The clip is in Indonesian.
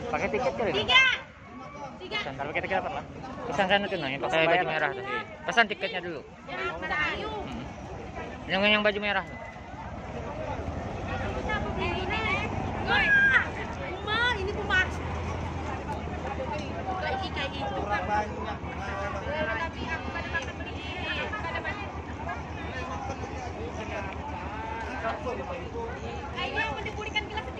Pakai tiket kali. Tiga. Pesan, kalau pakai tiket apa lah? Pesan sana tuh nanya, pakai baju merah tuh. Pesan tiketnya dulu. Yang baju merah tuh. Ini kumas. Kayak itu. Kurang banyak. Tapi aku pada makan beli. Kayaknya mau dipulihkan gelas